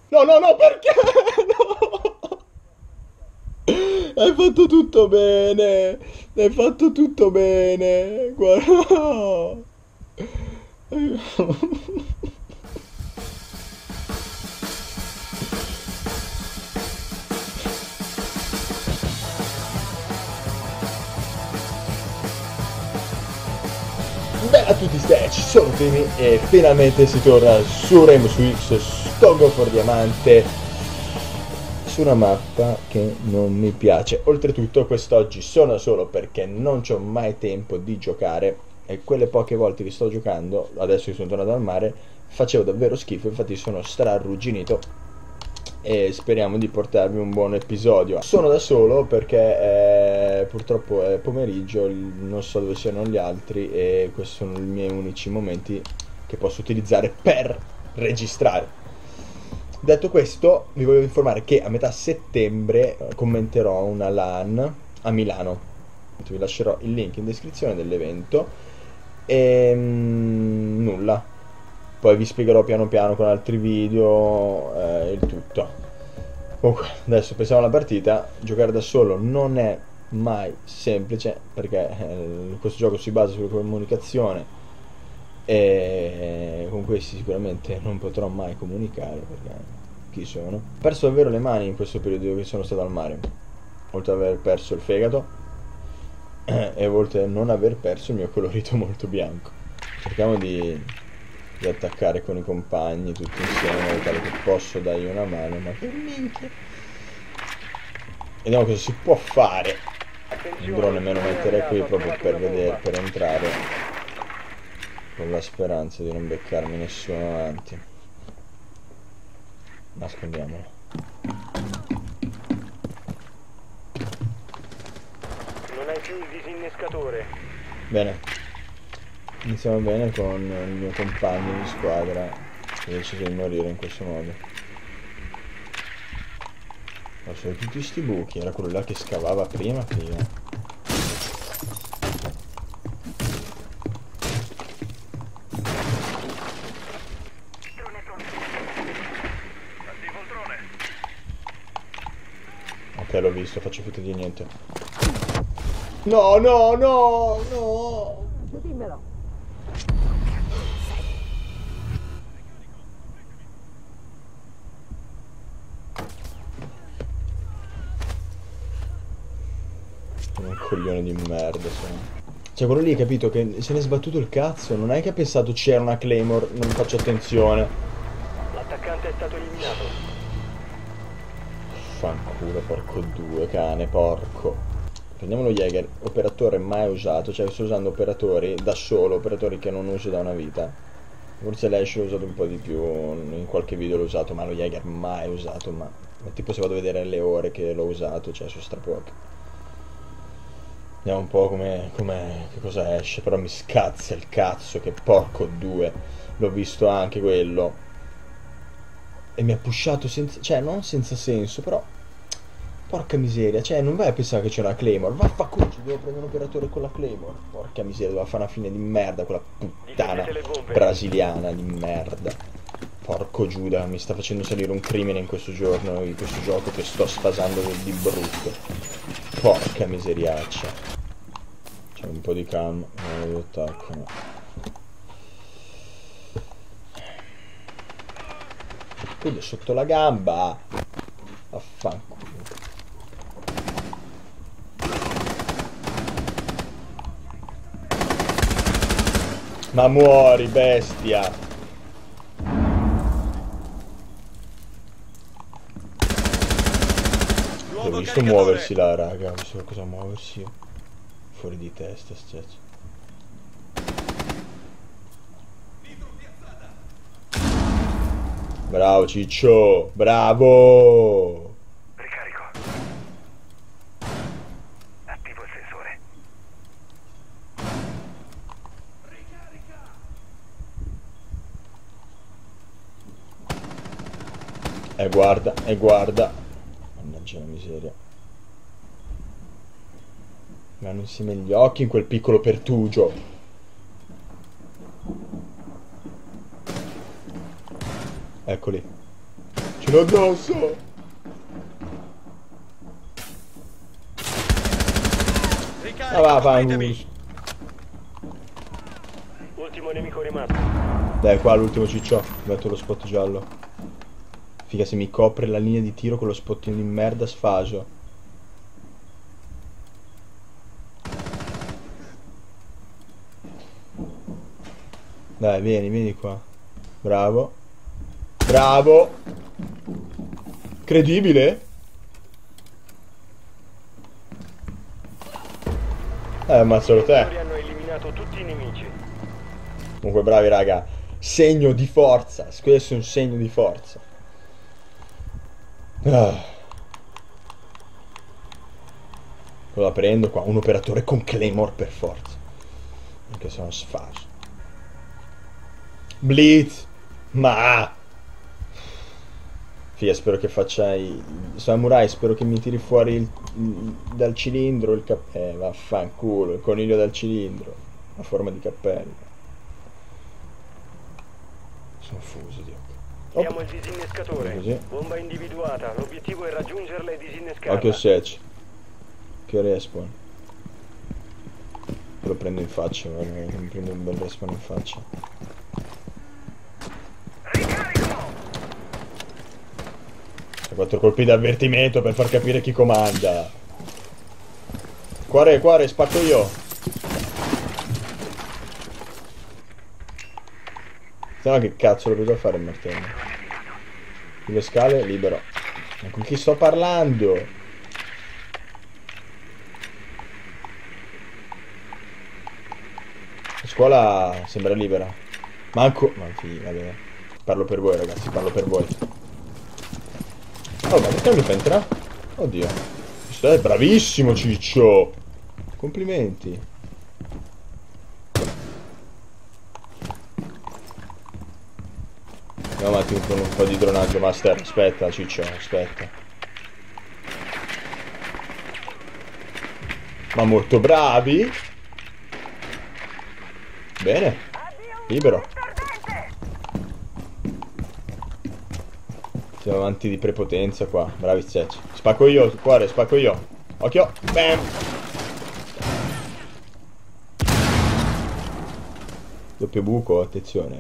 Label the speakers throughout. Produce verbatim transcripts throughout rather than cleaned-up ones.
Speaker 1: No, no, no, perché? No! Hai fatto tutto bene! Hai fatto tutto bene! Guarda! Bella a tutti Stitch, sono Timi e finalmente si torna su Rainbow Six Struggle for Diamante su una mappa che non mi piace. Oltretutto quest'oggi sono solo perché non c'ho mai tempo di giocare e quelle poche volte che sto giocando, adesso che sono tornato al mare, facevo davvero schifo, infatti sono strarrugginito e speriamo di portarvi un buon episodio. Sono da solo perché eh, purtroppo è pomeriggio, non so dove siano gli altri e questi sono i miei unici momenti che posso utilizzare per registrare. Detto questo, vi voglio informare che a metà settembre commenterò una LAN a Milano. Vi lascerò il link in descrizione dell'evento e mm, nulla. Poi vi spiegherò piano piano con altri video eh, il tutto. Comunque, adesso pensiamo alla partita. Giocare da solo non è mai semplice perché eh, questo gioco si basa sulla comunicazione e con questi sicuramente non potrò mai comunicare perché chi sono. Ho perso davvero le mani in questo periodo che sono stato al mare, oltre ad aver perso il fegato e oltre a non aver perso il mio colorito molto bianco. Cerchiamo di, di attaccare con i compagni tutti insieme, tale che posso dargli una mano, ma che minchia. Vediamo cosa si può fare. Il drone me lo metterei qui proprio per vedere, per entrare, con la speranza di non beccarmi nessuno avanti. Nascondiamolo.
Speaker 2: Non hai più il disinnescatore.
Speaker 1: Bene. Iniziamo bene con il mio compagno di squadra che ha deciso di morire in questo modo. Ma sono tutti sti buchi, era quello là che scavava prima prima. Ok, l'ho visto, faccio finta di niente. No, no, no, no!
Speaker 3: Dimmelo.
Speaker 1: Sono un coglione di merda, sono. Cioè, quello lì, hai capito, che se ne è sbattuto il cazzo. Non è che ha pensato c'era una Claymore, non faccio attenzione.
Speaker 2: L'attaccante è stato eliminato.
Speaker 1: Fanculo, porco due, cane, porco. Prendiamo lo Jäger, operatore mai usato, cioè sto usando operatori da solo, operatori che non uso da una vita. Forse l'Ash l'ho usato un po' di più, in qualche video l'ho usato, ma lo Jäger mai usato, ma, ma tipo se vado a vedere le ore che l'ho usato, cioè sono strapoche. Vediamo un po' come, come, che cosa esce, però mi scazza il cazzo, che porco due. L'ho visto anche quello. E mi ha pushato senza, cioè non senza senso, però porca miseria, cioè non vai a pensare che c'è una Claymore, vaffanculo, ci devo prendere un operatore con la Claymore. Porca miseria, doveva fare una fine di merda quella puttana brasiliana di merda. Porco Giuda, mi sta facendo salire un crimine in questo giorno, in questo gioco che sto sfasando di brutto. Porca miseriaccia. C'è un po' di cam, non lo attacco, no. Quello è sotto la gamba. Affanculo. Ma muori, bestia. L'ho visto muoversi là, raga. Ho visto qualcosa muoversi. Fuori di testa, sceccio. Bravo Ciccio, bravo.
Speaker 2: Ricarico. Attivo il sensore.
Speaker 1: E guarda, e guarda. Mannaggia la miseria. Mi hanno insieme gli occhi in quel piccolo pertugio. Eccoli. Ce l'ho addosso! Ah va, fangus.
Speaker 2: Ultimo nemico rimasto.
Speaker 1: Dai, qua l'ultimo ciccio. Metto lo spot giallo. Figa, se mi copre la linea di tiro con lo spottino di merda sfaso. Dai, vieni, vieni qua. Bravo. Bravo. Credibile? Eh, ammazzalo te.
Speaker 2: Hanno eliminato tutti i nemici.
Speaker 1: Comunque bravi raga. Segno di forza. Questo è un segno di forza. Ah. Lo prendo qua. Un operatore con Claymore per forza. Anche se non sfaso. Blitz. Ma Fia, spero che faccia i samurai. Spero che mi tiri fuori il, il, dal cilindro il cappello. Eh, vaffanculo. Il coniglio dal cilindro. A forma di cappello. Sono fuso, Dio.
Speaker 2: Siamo il disinnescatore.
Speaker 1: Così.
Speaker 2: Bomba individuata. L'obiettivo è raggiungerla e disinnescarla.
Speaker 1: Occhio Sech. Che respawn. Lo prendo in faccia, guarda, mi prendo un bel respawn in faccia. Quattro colpi d'avvertimento per far capire chi comanda. Cuore, cuore, spacco io. Se no che cazzo l'ho preso a fare il martello? Sulle scale, libero. Ma con chi sto parlando? La scuola sembra libera. Manco... Ma sì, vabbè. Parlo per voi ragazzi, parlo per voi. Oh, ma perché non mi fa entrare? Oddio. Questo è bravissimo, Ciccio. Complimenti. Andiamo avanti con un po' di dronaggio, master. Aspetta, Ciccio, aspetta. Ma molto bravi. Bene. Libero. Siamo avanti di prepotenza qua. Bravi Sech. Spacco io, cuore, spacco io. Occhio. Bam. Doppio buco, attenzione.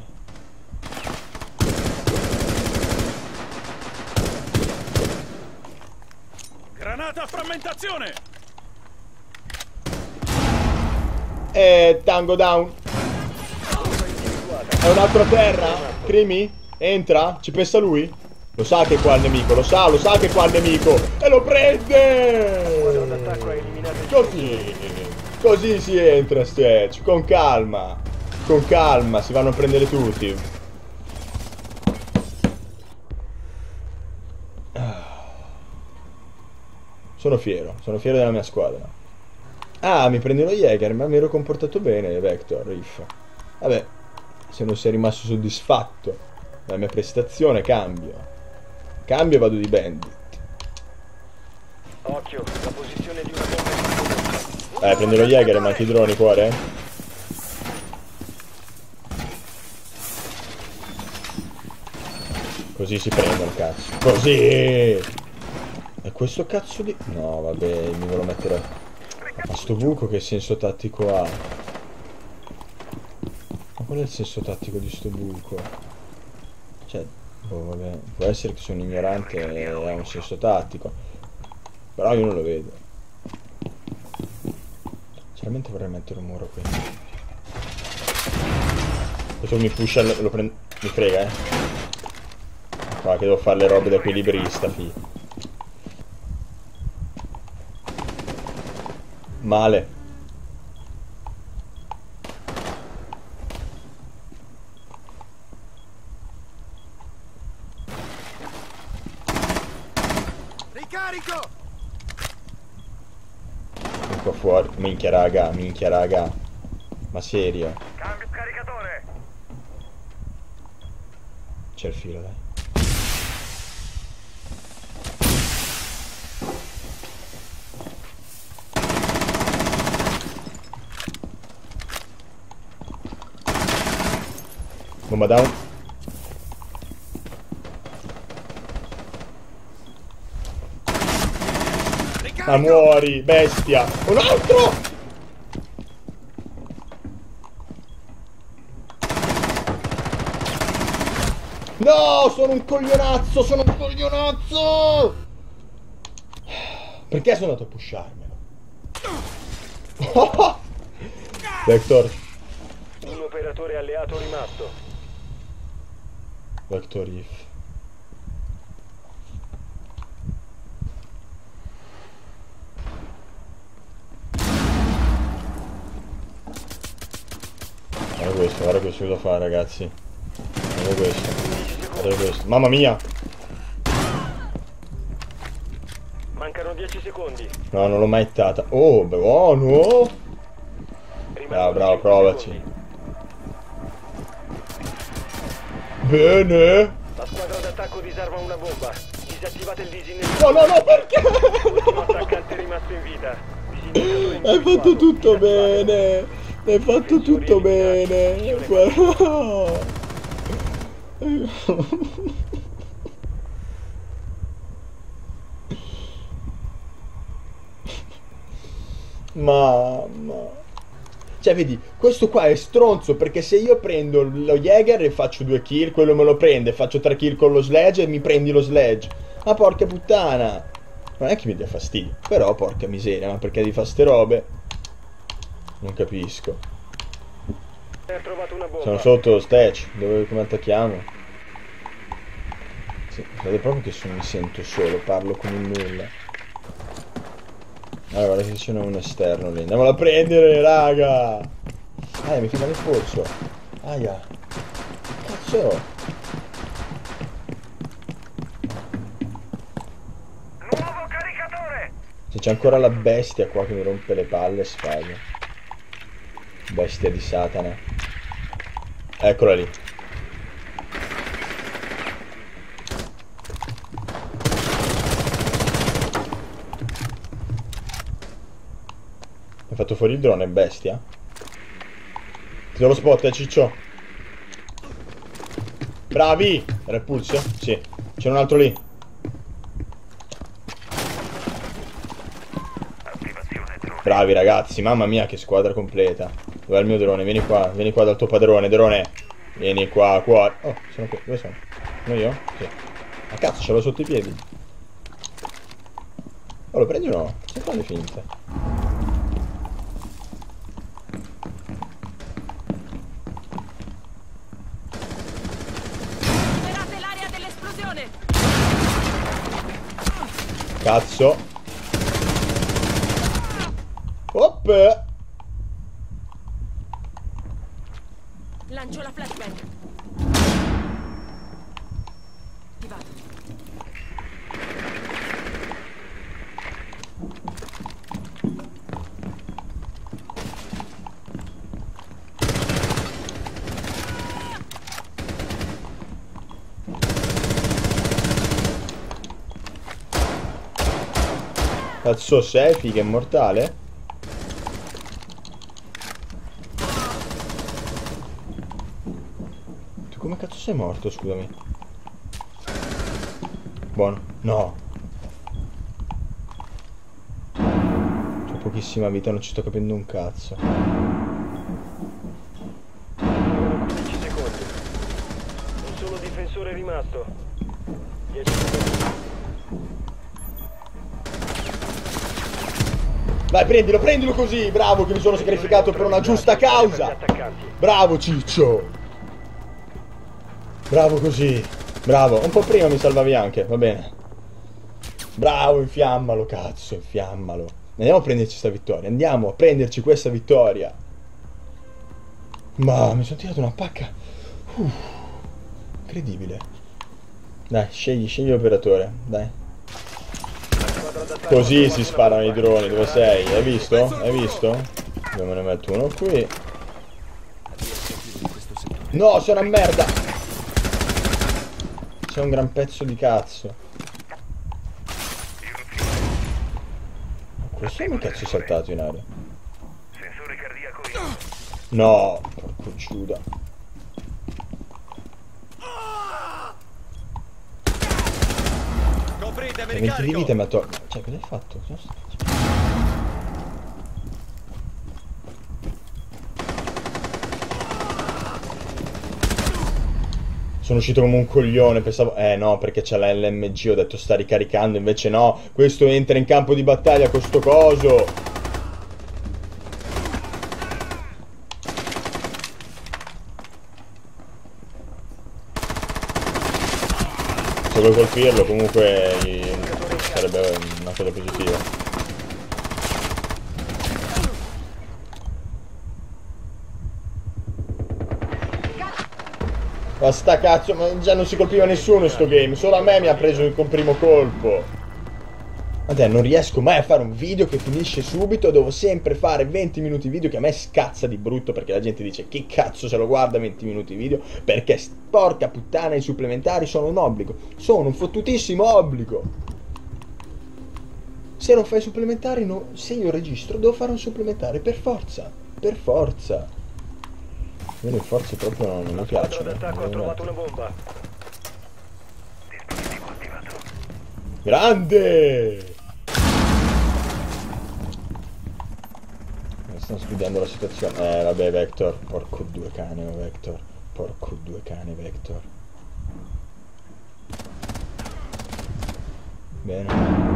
Speaker 3: Granata a frammentazione.
Speaker 1: E tango down. È un altro a terra. Crimi? Entra? Ci pensa lui? Lo sa che qua il nemico, lo sa, lo sa che qua il nemico. E lo prende!
Speaker 2: L'attacco ha eliminato il
Speaker 1: Così. Così si entra, Sech. Con calma. Con calma, si vanno a prendere tutti. Sono fiero, sono fiero della mia squadra. Ah, mi prende lo Jäger, ma mi ero comportato bene, Vector, Riff. Vabbè, se non sei rimasto soddisfatto della mia prestazione, cambio. Cambio e vado di bandit.
Speaker 2: Occhio, la posizione di una bomba.
Speaker 1: Eh, prendo lo Jäger e manchi i droni, cuore. Così si prendono, cazzo. Così! E questo cazzo di... No, vabbè, mi volevo mettere... Ma sto buco che senso tattico ha? Ma qual è il senso tattico di sto buco? Cioè... Oh, vabbè, può essere che sono ignorante e ha un senso tattico, però io non lo vedo. Sinceramente vorrei mettere un muro qui. Questo mi pusha, lo prendo. Mi frega, eh. Qua che devo fare le robe da equilibrista, fi. Male.
Speaker 3: Ricarico!
Speaker 1: Qua fuori. Minchia raga, minchia raga. Ma serio.
Speaker 2: Cambio caricatore.
Speaker 1: C'è il filo, dai. Bomba down. Ma muori, bestia. Un altro! No, sono un coglionazzo, sono un coglionazzo! Perché sono andato a pusharmelo? Vector.
Speaker 2: Un operatore alleato rimasto.
Speaker 1: Vector if. Guarda questo, guarda questo cosa fa, ragazzi. Guarda questo. Guarda questo. Mamma mia!
Speaker 2: Mancano dieci secondi.
Speaker 1: No, non l'ho mai hittata. Oh, buono! Bravo, bravo, provaci. Bene!
Speaker 2: La squadra d'attacco disarma una bomba. Disattivate il disinnescatore.
Speaker 1: No, no, no, perché?
Speaker 2: L'ultimo attaccante rimasto in vita. Disinnescatore
Speaker 1: Hai fatto tutto bene! Hai fatto tutto bene! Guarda! Mamma. Cioè, vedi, questo qua è stronzo, perché se io prendo lo Jäger e faccio due kill, quello me lo prende, faccio tre kill con lo sledge e mi prendi lo sledge. Ma porca puttana. Non è che mi dia fastidio, però porca miseria, ma perché devi fare ste robe? Non capisco.
Speaker 2: Ha trovato una bomba.
Speaker 1: Sono sotto lo stage, dove come attacchiamo? Sì, guardate proprio che sono, mi sento solo, parlo come un nulla. Allora, guarda che c'è un esterno lì. Andiamolo a prendere, raga! Ah, mi fica nel polso. Aia. Cazzo!
Speaker 2: Nuovo caricatore!
Speaker 1: Se c'è ancora la bestia qua che mi rompe le palle, sbaglio. Bestia di Satana. Eccola lì. Hai fatto fuori il drone, bestia? Ti do lo spot, eh, ciccio. Bravi! Era il pulse? Sì. C'è un altro lì. Bravi ragazzi, mamma mia che squadra completa. Dov'è il mio drone? Vieni qua, vieni qua dal tuo padrone, drone. Vieni qua, qua. Oh, sono qui, dove sono? Sono io? Sì. Ma cazzo, ce l'ho sotto i piedi. Oh, lo prendi o no? Stai fare le finte.
Speaker 4: Liberate l'area dell'esplosione!
Speaker 1: Cazzo. Oppe.
Speaker 4: Lancio la flashbang. Ti vado.
Speaker 1: Cazzo sei, figa immortale? Tu come cazzo sei morto, scusami? Buono. No. C'ho pochissima vita, non ci sto capendo un cazzo.
Speaker 2: quindici secondi. Un solo difensore rimasto. dieci secondi.
Speaker 1: Vai, prendilo, prendilo così! Bravo che mi sono sacrificato per una giusta causa! Bravo Ciccio! Bravo così! Bravo! Un po' prima mi salvavi anche, va bene. Bravo, infiammalo, cazzo, infiammalo. Andiamo a prenderci questa vittoria, andiamo a prenderci questa vittoria. Ma mi sono tirato una pacca. Uff, incredibile. Dai, scegli, scegli l'operatore, dai. Così si sparano i droni, dove sei? Hai visto? Hai visto? Dove me ne metto uno qui? No, sono una merda! C'è un gran pezzo di cazzo. Questo è un cazzo saltato in aria.
Speaker 2: Sensore cardiaco.
Speaker 1: No, porco Giuda.
Speaker 3: Copri. Sistemi
Speaker 1: venti di
Speaker 3: ricarico.
Speaker 1: vita mi ha tolto. Cioè, cosa hai fatto? Cosa stai facendo? Sono uscito come un coglione, pensavo... Eh no, perché c'è la L M G, ho detto sta ricaricando, invece no. Questo entra in campo di battaglia con sto coso. Se vuoi colpirlo comunque sarebbe una cosa positiva. Ma sta cazzo, ma già non si colpiva nessuno in sto game, solo a me mi ha preso con primo colpo. Vabbè, non riesco mai a fare un video che finisce subito, devo sempre fare venti minuti video, che a me scazza di brutto, perché la gente dice che cazzo se lo guarda venti minuti video, perché porca puttana i supplementari sono un obbligo, sono un fottutissimo obbligo. Se non fai supplementari, no, se io registro devo fare un supplementare, per forza, per forza. Io le forze proprio non, non mi piacciono.
Speaker 2: L'attacco ha trovato una bomba.
Speaker 1: Grande! Stanno studiando la situazione. Eh vabbè Vector, porco due cane Vector. Porco due cane Vector. Bene.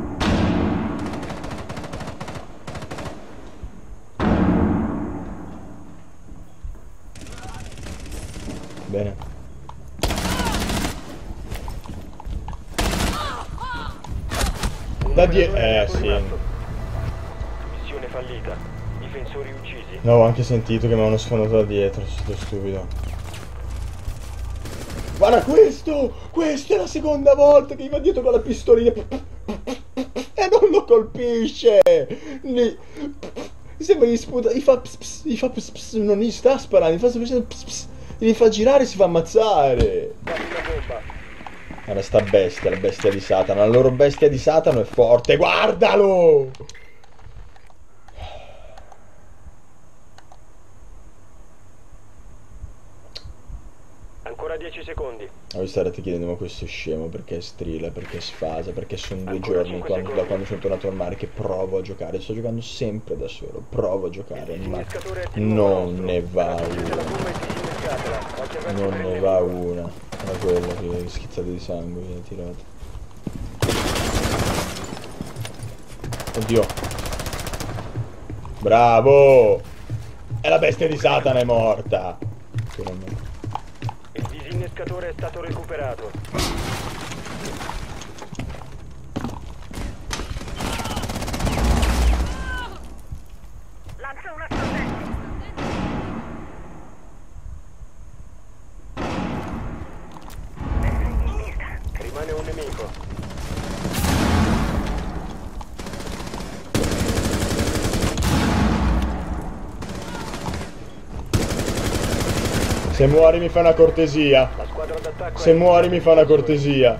Speaker 1: Bene. Da dietro. Eh sì.
Speaker 2: Missione fallita. Difensori uccisi.
Speaker 1: No, ho anche sentito che mi avevano sfondato da dietro, sto stupido. Guarda questo! Questa è la seconda volta che gli va dietro con la pistolina e non lo colpisce! Gli... Sembra gli sputa, gli fa ps ps, gli fa ps ps, non gli sta sparando, gli fa semplicemente ps ps, gli fa girare e si fa ammazzare! Guarda sta bestia, la bestia di Satana, la loro bestia di Satana è forte, guardalo!
Speaker 2: Ancora dieci secondi.
Speaker 1: Voi starete chiedendo ma questo è scemo, perché strilla, perché sfasa, perché sono due
Speaker 2: Ancora
Speaker 1: giorni
Speaker 2: cinque
Speaker 1: quando, da
Speaker 2: secondi.
Speaker 1: quando sono tornato al mare che provo a giocare, sto giocando sempre da solo, provo a giocare, ma
Speaker 2: Disinnescatore attivo
Speaker 1: non
Speaker 2: nostro.
Speaker 1: ne va
Speaker 2: La
Speaker 1: una,
Speaker 2: bomba è disinnescatela. Qualche verso
Speaker 1: non ne
Speaker 2: prende
Speaker 1: va
Speaker 2: uno.
Speaker 1: una, era quello che schizzate di sangue che hai tirato. Oddio. Bravo! E la bestia di Satana è morta! Finalmente.
Speaker 2: Il disinnescatore è stato recuperato.
Speaker 4: Lancio una staffetta.
Speaker 2: Rimane un nemico.
Speaker 1: Se muori mi fa una cortesia.
Speaker 2: La squadra d'attacco
Speaker 1: Se
Speaker 2: è
Speaker 1: muori mi fa una cortesia.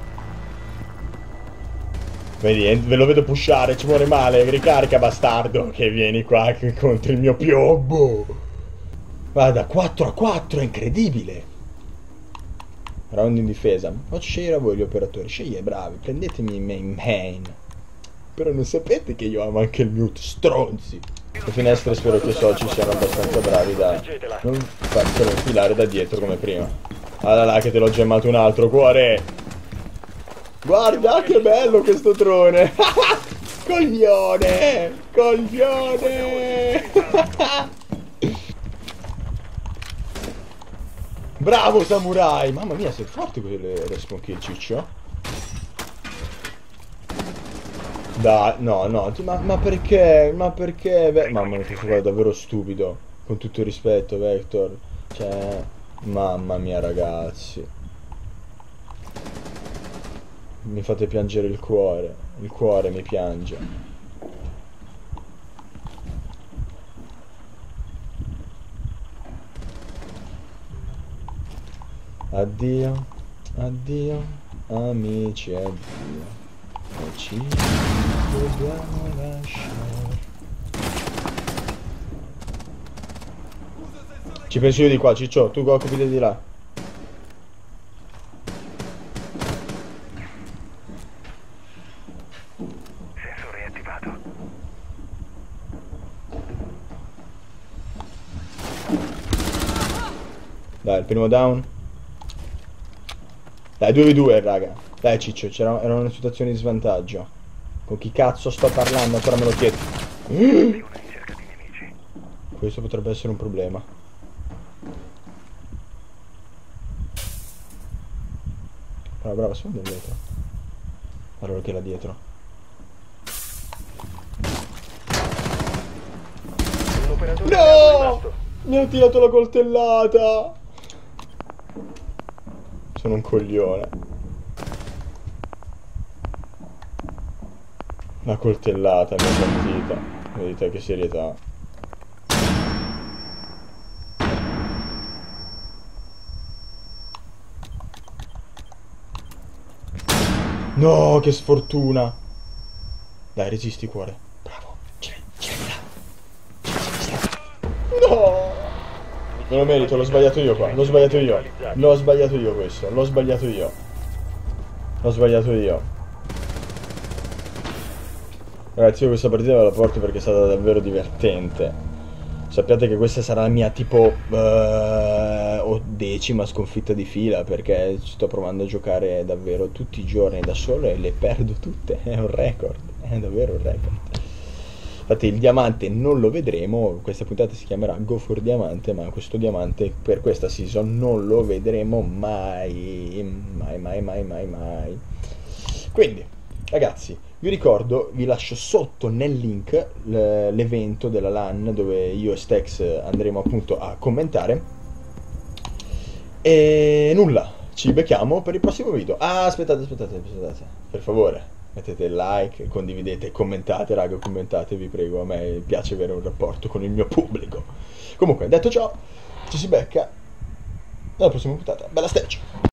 Speaker 1: Vedi, eh, ve lo vedo pushare, ci muore male. Ricarica bastardo, che vieni qua che- contro il mio piombo. Guarda, quattro a quattro, è incredibile. Round in difesa. Faccio scegliere a voi gli operatori. Sceglie, bravi, prendetemi i main main. Però non sapete che io amo anche il mute, stronzi. Le finestre spero che i soci siano abbastanza bravi da non farselo infilare da dietro come prima. Allora là che te l'ho gemmato un altro, cuore. Guarda che bello questo drone. Coglione, coglione. Bravo samurai. Mamma mia, sei forte quelle respawn kill, ciccio. Dai, no, no, ti- ma, ma perché? Ma perché? Beh, mamma mia, questo qua è davvero stupido. Con tutto il rispetto, Vector. Cioè, mamma mia, ragazzi. Mi fate piangere il cuore. Il cuore mi piange. Addio, addio, amici, addio. E ci dobbiamo lasciare. Ci penso io di qua, Ciccio, tu occupati di là. Dai, il primo down. Dai, due vu due, raga. Dai, Ciccio, c'era era una situazione di svantaggio. Con chi cazzo sto parlando? Ancora me lo chiedo. Questo potrebbe essere un problema. Brava, brava, sono dietro. Allora che è là dietro.
Speaker 2: Un operatore è
Speaker 1: No!
Speaker 2: rimasto.
Speaker 1: Mi ha tirato la coltellata. Sono un coglione. La coltellata mi ha partita. Vedete che serietà. No, che sfortuna. Dai, resisti, cuore. Bravo. Ce l'hai, ce l'hai. No. Me lo merito, l'ho sbagliato io qua. L'ho sbagliato io. L'ho sbagliato io questo. L'ho sbagliato io. L'ho sbagliato io. Ragazzi, io questa partita ve la porto perché è stata davvero divertente. Sappiate che questa sarà la mia tipo uh, decima sconfitta di fila, perché sto provando a giocare davvero tutti i giorni da solo e le perdo tutte. È un record, è davvero un record. Infatti il diamante non lo vedremo, questa puntata si chiamerà Go for Diamante, ma questo diamante per questa season non lo vedremo mai, mai, mai, mai, mai, mai. Quindi, ragazzi, vi ricordo, vi lascio sotto nel link l'evento della LAN dove io e Stex andremo appunto a commentare. E nulla, ci becchiamo per il prossimo video. Ah, aspettate, aspettate, aspettate, per favore. Mettete like, condividete, commentate, raga, commentate, vi prego, a me piace avere un rapporto con il mio pubblico. Comunque, detto ciò, ci si becca nella prossima puntata. Bella stage!